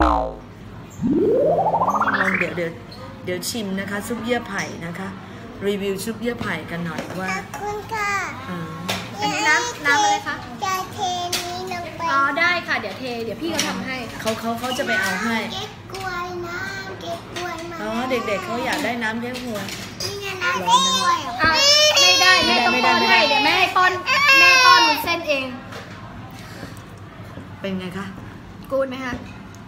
ลองเดี๋ยวชิมนะคะซุปเยื่อไผ่นะคะรีวิวซุปเยื่อไผ่กันหน่อยว่าขอบคุณค่ะอันนี้น้ำอะไรคะจะเทนี้ลงไปอ๋อได้ค่ะเดี๋ยวพี่เขาทำให้เขาจะไปเอาให้เก๊กกวยน้ำเก๊กกวยมาอ๋อเด็กๆเขาอยากได้น้ำเก๊กฮวยนี่ไงน้ำเก๊กกวยไม่ได้แม่ต้องป้อนให้เดี๋ยวแม่ให้ป้อนวุ้นเส้นเองเป็นไงคะกูดไหมคะ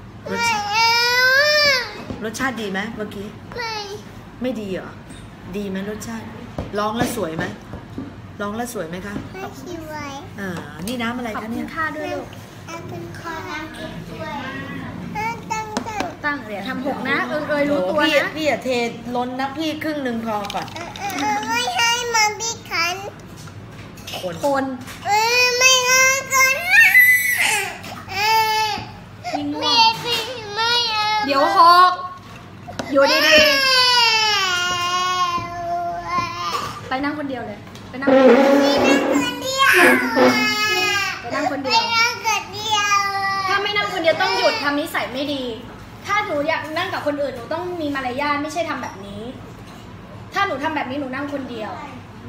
รสชาติดีไหมเมื่อกี้ไม่ดีเหรอดีไหมรสชาติร้องแล้วสวยไหมร้องแล้วสวยไหมคะไม่สวยนี่น้ำอะไรคะเนี่ยข้าด้วยลูกเป็นคอน้ำเก๊กกวยตั้งเดี๋ยวทำหกนะรู้ตัวนะพี่อย่าเทล้นนะพี่ครึ่งหนึ่งพอก่อนไม่ให้มันพี่ขันคนไม่ให้คนไม่เดี๋ยวหกอยู่ดีๆไปนั่งคนเดียวเลยไปนั่งคนเดียวถ้าไม่นั่งคนเดียวต้องหยุดทำนิสัยไม่ดีถ้าหนูอยากนั่งกับคนอื่นหนูต้องมีมารยาทไม่ใช่ทำแบบนี้ถ้าหนูทำแบบนี้หนูนั่งคนเดียว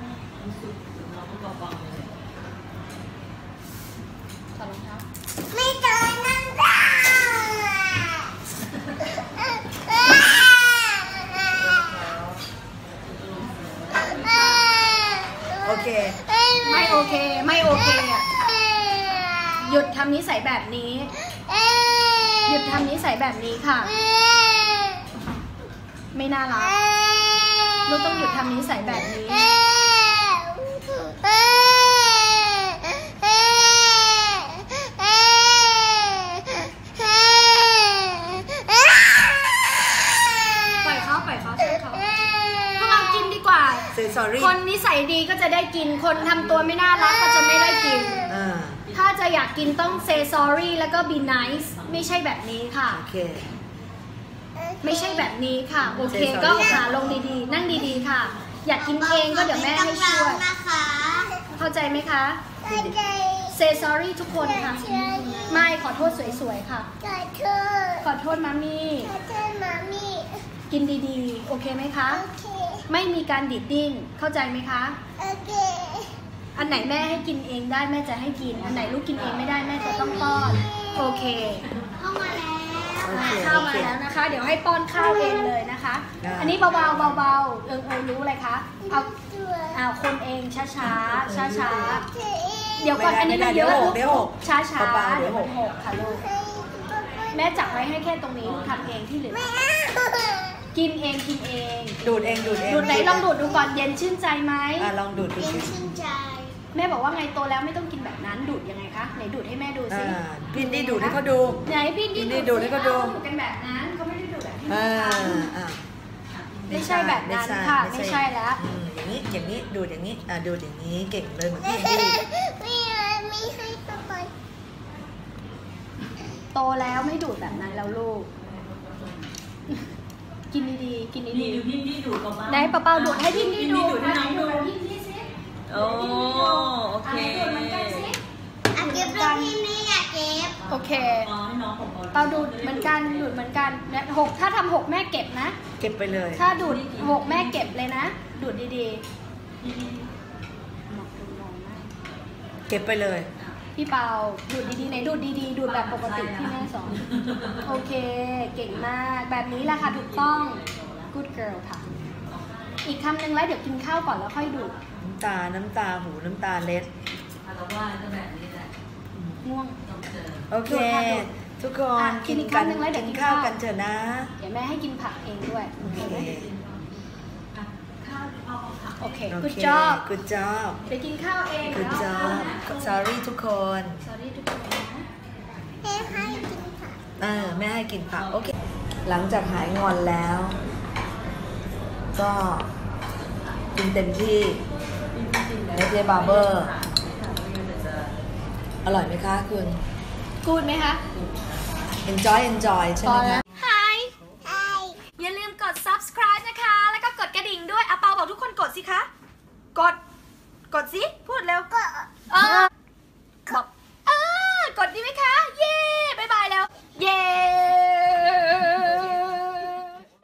ถอดรองเท้าไม่เจอนั่งได้โอเคไม่โอเคอ่ะหยุดทำนิสัยแบบนี้หยุดทำนิสัยแบบนี้ค่ะไม่น่ารักลูกต้องหยุดทำนิสัยแบบนี้ปล่อยเขาช่วยเขาพวกเรากินดีกว่าคนนิสัยดีก็จะได้กินคนทำตัวไม่น่ารักก็จะไม่ได้กินถ้าจะอยากกินต้อง say sorry แล้วก็ be nice ไม่ใช่แบบนี้ค่ะโอเคไม่ใช่แบบนี้ค่ะโอเคก็ขาลงดีๆนั่งดีๆค่ะอยากกินเองก็เดี๋ยวแม่ให้ช่วยเข้าใจไหมคะ say sorry ทุกคนค่ะไม่ขอโทษสวยๆค่ะขอโทษมามี่กินดีๆโอเคไหมคะไม่มีการดิดดิ้นเข้าใจไหมคะอันไหนแม่ให้กินเองได้แม่จะให้กินอันไหนลูกกินเองไม่ได้แม่จะต้องป้อนโอเคเข้ามาแล้วนะคะเดี๋ยวให้ป้อนข้าวเองเลยนะคะอันนี้เบารู้อะไรคะเอาคนเองช้าเดี๋ยวก่อนอันนี้มันเยอะช้าเดี๋ยวมันหกค่ะลูกแม่จับไว้ให้แค่ตรงนี้ทำเองที่เหลือกินเองดูดเองไหนลองดูดดูก่อนเย็นชื่นใจไหมลองดูดดูชื่นใจแม่บอกว่าไงโตแล้วไม่ต้องกินแบบนั้นดูดยังไงคะไหนดูดให้แม่ดูสิพี่นี่ดูดให้เขาดูไหนพี่นี่ดูดให้เขาดูเป็นแบบนั้นเขาไม่ได้ดูดแบบที่ไม่ใช่แบบนั้นค่ะไม่ใช่แล้วอย่างนี้ดูดอย่างนี้ดูดอย่างนี้เก่งเลยเหมือนพี่ไม่ให้ไปโตแล้วไม่ดูดแบบนั้นแล้วลูกกินดีๆพี่นี่ดูดกับมาไหนเปล่าดูดให้พี่นี่ดูดให้น้องดูพี่นี่สิโอเคเก็บแล้วพี่ไม่อยากเก็บโอเคเปาดูดเหมือนกันเนี่ยหกถ้าทำหกแม่เก็บนะเก็บไปเลยถ้าดูดหกแม่เก็บเลยนะดูดดีๆเก็บไปเลยพี่เปาดูดดีๆไหนดูดดีๆดูดแบบปกติที่แม่สอนโอเคเก่งมากแบบนี้แหละค่ะถูกต้อง good girl ค่ะอีกคำหนึ่งแล้วเดี๋ยวกินข้าวก่อนแล้วค่อยดูดน้ำตาหูน้ำตาเล็ดง่วงโอเคทุกคนกินอีกคำหนึ่งแล้วเดี๋ยวกินข้าวกันเถอะนะเดี๋ยวแม่ให้กินผักเองด้วยโอเค good job ไปกินข้าวเอง good job sorry ทุกคนแม่ให้กินผักแม่ให้กินผักโอเคหลังจากหายงอนแล้วก็กินเต็มที่เจบาร์เบอร์อร่อยไหมคะคุณกูดไหมคะ enjoy ใช่ไหมคะ Hi อย่าลืมกด subscribe นะคะแล้วก็กดกระดิ่งด้วยอาเปาบอกทุกคนกดสิคะกดสิพูดเร็วบอกกดดีไหมคะ